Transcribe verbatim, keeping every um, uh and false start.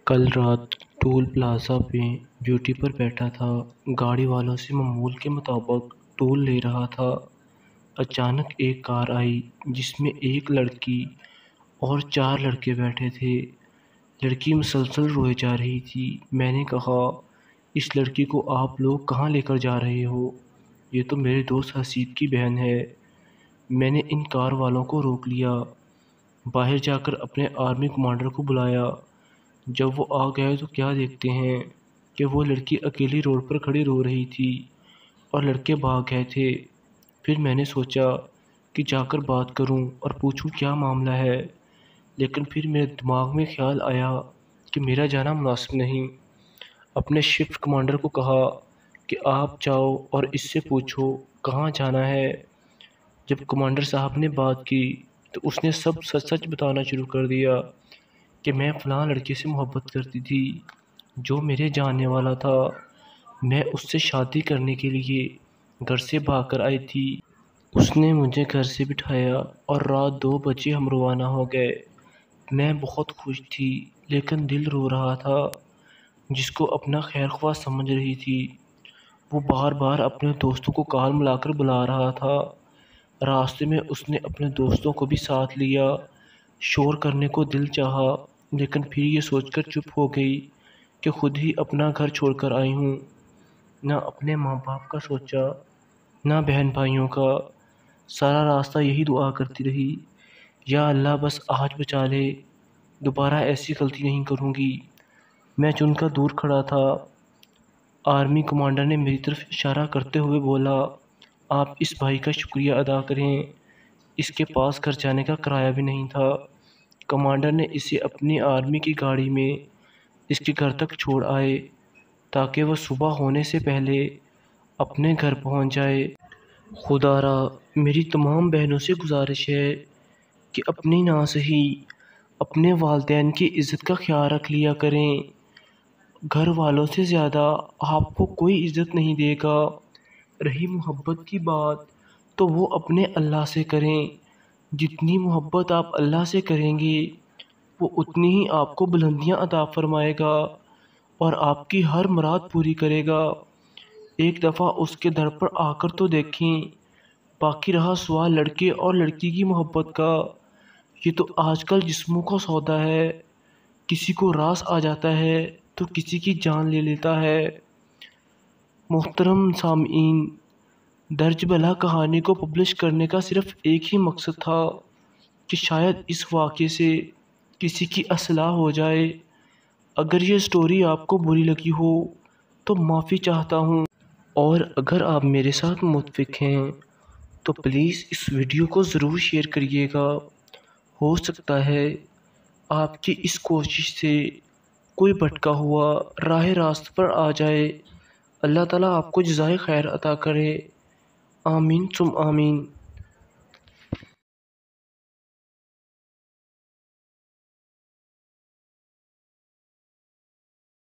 کل رات toll plaza میں ڈیوٹی پر بیٹھا تھا، گاڑی والوں سے معمول کے مطابق ٹول لے رہا تھا۔ اچانک ایک کار آئی جس میں ایک لڑکی اور چار لڑکے بیٹھے تھے۔ لڑکی مسلسل روئے جا رہی تھی۔ میں نے کہا، اس لڑکی کو آپ لوگ کہاں لے کر جا رہے ہو؟ یہ تو میرے دوست حسیب کی بہن ہے۔ میں نے ان کار والوں کو روک لیا، باہر جا کر اپنے آرمی کمانڈر کو بلایا۔ جب وہ آ گئے تو کیا دیکھتے ہیں کہ وہ لڑکی اکیلی روڈ پر کھڑی رو رہی تھی اور لڑکے بھاگ گئے تھے۔ پھر میں نے سوچا کہ جا کر بات کروں اور پوچھوں کیا معاملہ ہے، لیکن پھر میرے دماغ میں خیال آیا کہ میرا جانا مناسب نہیں۔ اپنے شفٹ کمانڈر کو کہا کہ آپ جاؤ اور اس سے پوچھو کہاں جانا ہے۔ جب کمانڈر صاحب نے بات کی تو اس نے سب سچ سچ بتانا شروع کر دیا کہ میں فلاں لڑکے سے محبت کرتی تھی جو میرے جاننے والا تھا۔ میں اس سے شادی کرنے کے لیے گھر سے بھاگ کر آئی تھی۔ اس نے مجھے گھر سے بٹھایا اور رات دو بجے ہم روانہ ہو گئے۔ میں بہت خوش تھی لیکن دل رو رہا تھا۔ جس کو اپنا خیر خواہ سمجھ رہی تھی وہ بار بار اپنے دوستوں کو کال ملا کر بلا رہا تھا۔ راستے میں اس نے اپنے دوستوں کو بھی ساتھ لیا۔ شور کرنے کو دل چاہا لیکن پھر یہ سوچ کر چپ ہو گئی کہ خود ہی اپنا گھر چھوڑ کر آئی ہوں۔ نہ اپنے ماں باپ کا سوچا، نہ بہن بھائیوں کا۔ سارا راستہ یہی دعا کرتی رہی، یا اللہ بس آج بچا لے، دوبارہ ایسی غلطی نہیں کروں گی۔ میں چن کر دور کھڑا تھا۔ آرمی کمانڈر نے میری طرف اشارہ کرتے ہوئے بولا، آپ اس بھائی کا شکریہ ادا کریں، اس کے پاس گھر جانے کا کرایہ بھی نہیں تھا۔ کمانڈر نے اسے اپنی آرمی کی گاڑی میں اس کے گھر تک چھوڑ آئے تاکہ وہ صبح ہونے سے پہلے اپنے گھر پہنچ جائے۔ خدا را میری تمام بہنوں سے گزارش ہے کہ اپنی نہ سہی اپنے والدین کی عزت کا خیال رکھ لیا کریں۔ گھر والوں سے زیادہ آپ کو کوئی عزت نہیں دے گا۔ رہی محبت کی بات تو وہ اپنے اللہ سے کریں۔ جتنی محبت آپ اللہ سے کریں گے وہ اتنی ہی آپ کو بلندیاں عطا فرمائے گا اور آپ کی ہر مراد پوری کرے گا۔ ایک دفعہ اس کے در پر آ کر تو دیکھیں۔ باقی رہا سوال لڑکے اور لڑکی کی محبت کا، یہ تو آج کل جسموں کا سودا ہے۔ کسی کو راس آ جاتا ہے تو کسی کی جان لے لیتا ہے۔ محترم سامعین، درج بلا کہانی کو پبلش کرنے کا صرف ایک ہی مقصد تھا کہ شاید اس واقعے سے کسی کی اصلاح ہو جائے۔ اگر یہ سٹوری آپ کو بری لگی ہو تو معافی چاہتا ہوں، اور اگر آپ میرے ساتھ متفق ہیں تو پلیز اس ویڈیو کو ضرور شیئر کریے گا۔ ہو سکتا ہے آپ کی اس کوشش سے کوئی بھٹکا ہوا راہ راست پر آ جائے۔ اللہ تعالیٰ آپ کو جزائے خیر عطا کرے۔ آمین ثم آمین۔